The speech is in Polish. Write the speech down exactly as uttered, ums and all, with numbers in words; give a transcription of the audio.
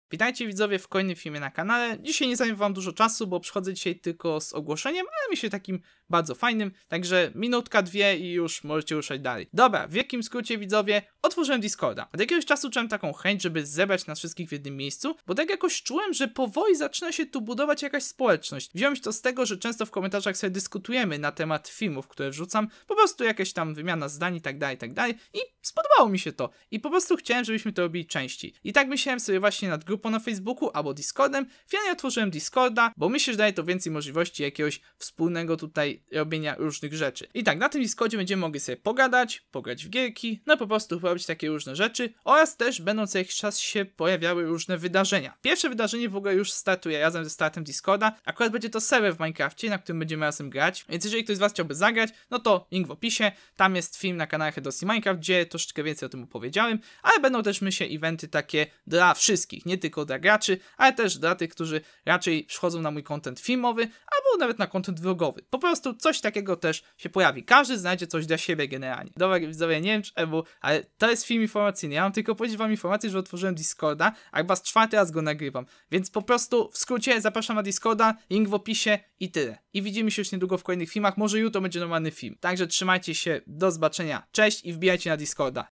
Witajcie widzowie w kolejnym filmie na kanale. Dzisiaj nie zajmę wam dużo czasu, bo przychodzę dzisiaj tylko z ogłoszeniem, ale myślę takim bardzo fajnym, także minutka, dwie i już możecie ruszać dalej. Dobra, w wielkim skrócie widzowie, otworzyłem Discorda. Od jakiegoś czasu czułem taką chęć, żeby zebrać nas wszystkich w jednym miejscu, bo tak jakoś czułem, że powoli zaczyna się tu budować jakaś społeczność. Wziąłem się to z tego, że często w komentarzach sobie dyskutujemy na temat filmów, które wrzucam, po prostu jakaś tam wymiana zdań i tak dalej, i tak dalej i spodobało mi się to. I po prostu chciałem, żebyśmy to robili częściej. I tak myślałem sobie właśnie nad grupą na Facebooku albo Discordem. Finalnie otworzyłem Discorda, bo myślę, że daje to więcej możliwości jakiegoś wspólnego tutaj robienia różnych rzeczy. I tak, na tym Discordzie będziemy mogli sobie pogadać, pograć w gierki, no po prostu robić takie różne rzeczy oraz też będą co jakiś czas się pojawiały różne wydarzenia. Pierwsze wydarzenie w ogóle już startuje razem ze startem Discorda. Akurat będzie to serwer w Minecrafcie, na którym będziemy razem grać, więc jeżeli ktoś z was chciałby zagrać, no to link w opisie, tam jest film na kanale Hedosy Minecraft, gdzie troszeczkę więcej o tym opowiedziałem, ale będą też myślę eventy takie dla wszystkich, nie tylko dla graczy, ale też dla tych, którzy raczej przychodzą na mój content filmowy, albo nawet na content vlogowy. Po prostu coś takiego też się pojawi. Każdy znajdzie coś dla siebie generalnie. Dobra widzowie, nie wiem czemu, ale to jest film informacyjny. Ja mam tylko powiedzieć wam informację, że otworzyłem Discorda, a chyba z czwarty raz go nagrywam. Więc po prostu w skrócie zapraszam na Discorda, link w opisie i tyle. I widzimy się już niedługo w kolejnych filmach, może jutro będzie normalny film. Także trzymajcie się, do zobaczenia, cześć i wbijajcie na Discorda.